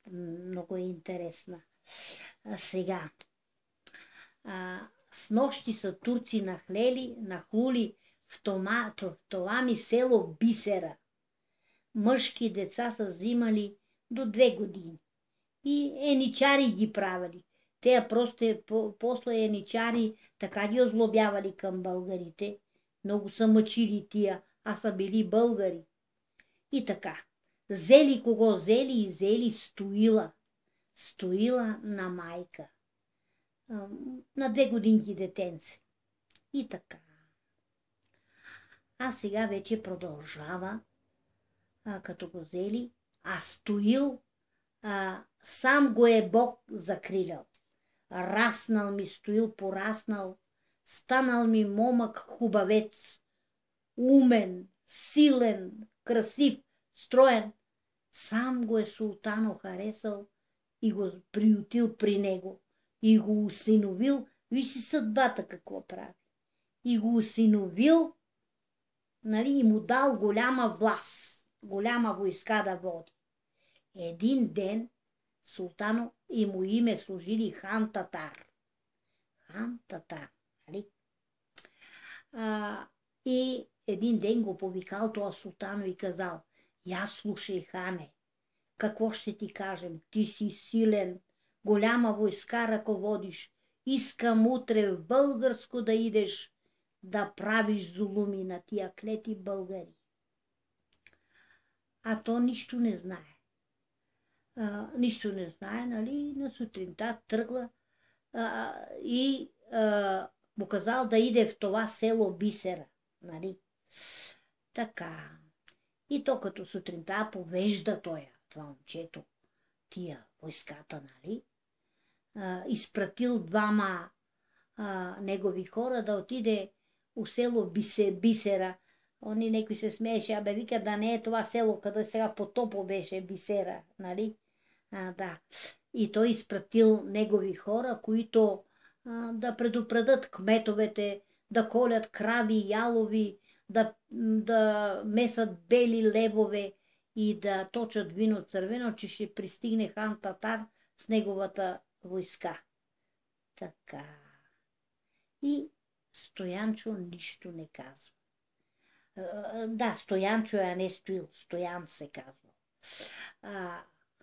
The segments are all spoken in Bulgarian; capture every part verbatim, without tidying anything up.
много е интересна. А сега, а, с нощи са турци нахлели, нахлули в това, в това ми село Бисера. Мъжки деца са взимали до две години. И еничари ги правили. Те просто е, по, после еничари така ги озлобявали към българите. Много са мъчили тия, а са били българи. И така. Зели кого зели и зели Стоила. Стоила на майка. На две годинки детенце. И така. А сега вече продължава, а, като го взели, а Стоил а, сам го е Бог закрилял. Раснал ми Стоил, пораснал, станал ми момък хубавец, умен, силен, красив, строен. Сам го е султано харесал и го приютил при него. И го усиновил, вижте съдбата какво прави. И го усиновил, нали, и му дал голяма власт, голяма войска да води. Един ден султано и му име служили хан Татар. Хан Татар, нали? А, и един ден го повикал този султано и казал: я слушай, хане, какво ще ти кажем? Ти си силен, голяма войска ръководиш. Искам утре в Българско да идеш да правиш зулуми на тия клети българи. А то нищо не знае. А, нищо не знае, нали? На сутринта тръгва а, и а, му казал да иде в това село Бисера, нали? Така. И то като сутринта повежда той, това момчето, тия войската, нали? А, изпратил двама а, негови хора да отиде у село Бисе, Бисера. Они некой се смееше, абе вика да не е това село, къде сега потопо беше Бисера, нали? А, да. И той изпратил негови хора, които а, да предупредят кметовете, да колят крави, ялови, да, да месат бели лебове и да точат вино цървено, че ще пристигне хан Татар с неговата войска. Така. И Стоянчо нищо не казва. А, да, Стоянчо е, а не Стоил. Стоян се казва. А,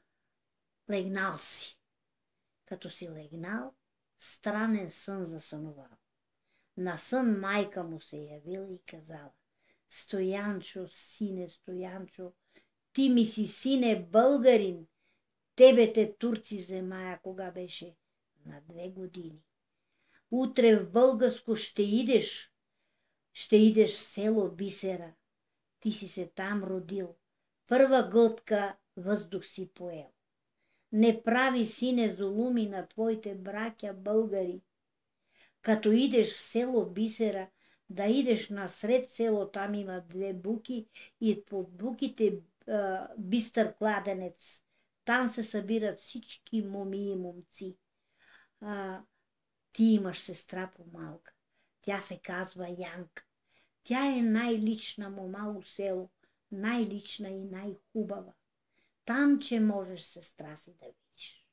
легнал си. Като си легнал, странен сън засънувал. На сън майка му се явила и казала: Стоянчо, сине Стоянчо, ти ми си сине българин. Тебе те турци вземая, кога беше на две години. Утре в Българско ще идеш, ще идеш в село Бисера. Ти си се там родил. Първа глътка въздух си поел. Не прави, сине, зулуми на твоите братя българи. Като идеш в село Бисера, да идеш насред село, там има две буки и под буките а, бистър кладенец. Там се събират всички моми и момци. А, ти имаш сестра по-малка. Тя се казва Янка. Тя е най-лична мома у село, най-лична и най-хубава. Там, че можеш сестра си да видиш.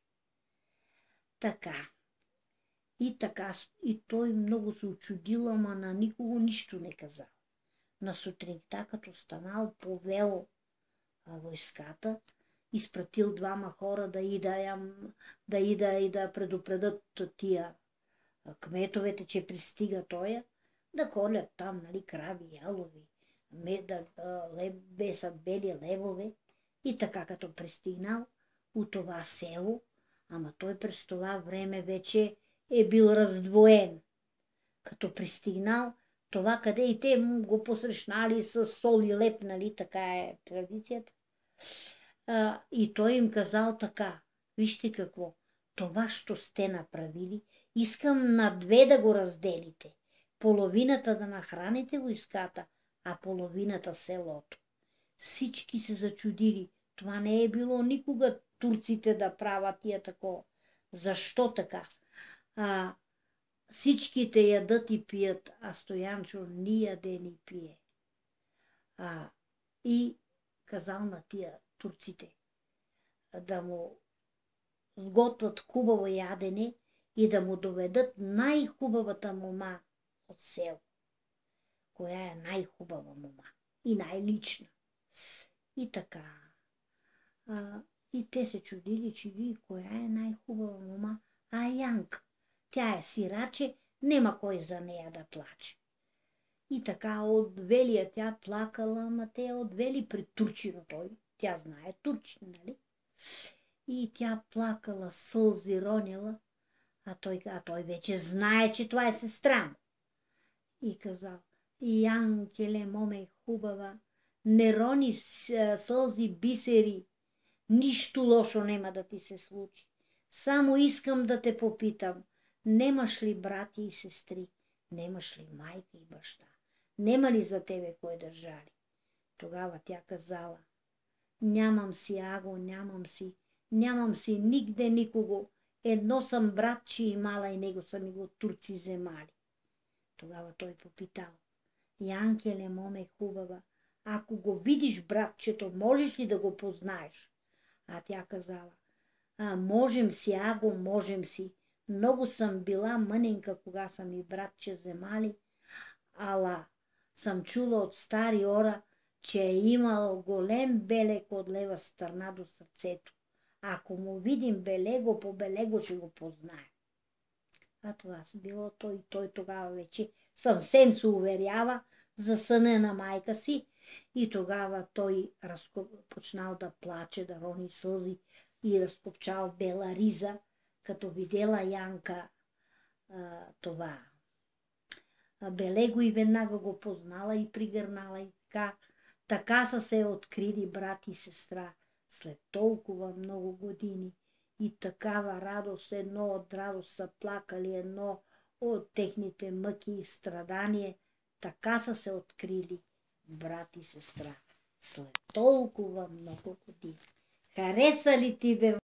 Така. И така, и той много се очудил, ама на никого нищо не казал. На сутринта, като станал, повел а, войската, изпратил двама хора да ида, ям, да ида и да предупредят тия а, кметовете, че пристига тоя, да колят там, нали, крави, ялови, да леб, бесат бели левове. И така, като пристигнал от това село, ама той през това време вече е бил раздвоен. Като пристигнал, това къде и те го посрещнали с сол и леп, нали, така е традицията. А, и той им казал така: вижте какво, това, що сте направили, искам на две да го разделите. Половината да нахраните войската, а половината селото. Всички се зачудили. Това не е било никога турците да правят тия такова. Защо така? А, всичките ядат и пият, а Стоянчо ни яде, ни пие. А, и казал на тия турците да му сготвят хубаво ядене и да му доведат най-хубавата мома от село. Коя е най-хубава мома и най-лична. И така. А, и те се чудили, че ви коя е най-хубава мома. А Янка. Тя е сираче, нема кой за нея да плаче. И така отвели я, тя плакала, ама те отвели при Турчино той. Тя знае Турчин, нали? И тя плакала, сълзи ронила, а той, а той вече знае, че това е сестра му. И казал, Янкеле, моме хубава, не рони сълзи бисери, нищо лошо нема да ти се случи. Само искам да те попитам, немаш ли брати и сестри, немаш ли майка и баща, нема ли за тебе кой да жали? Тогава тя казала, нямам си, Аго, нямам си, нямам си нигде никого, едно съм братче имала и него са ми го турци вземали. Тогава той попитал, Янкеле, моме хубава, ако го видиш братчето, можеш ли да го познаеш? А тя казала, а, можем си, Аго, можем си. Много съм била мъненка, кога са ми братче вземали, ала съм чула от стари ора, че е имал голем белег от лева страна до сърцето. Ако му видим белего по белего, ще го познае. А това си било той и той тогава вече съвсем се уверява за съня на майка си и тогава той разкоп... почнал да плаче, да рони сълзи и разкопчал бела риза, като видела Янка а, това белего и веднага го познала и пригърнала и така. Така са се открили брат и сестра след толкова много години. И такава радост, едно от радост са плакали, едно от техните мъки и страдания. Така са се открили брат и сестра след толкова много години. Хареса ли ти, бе,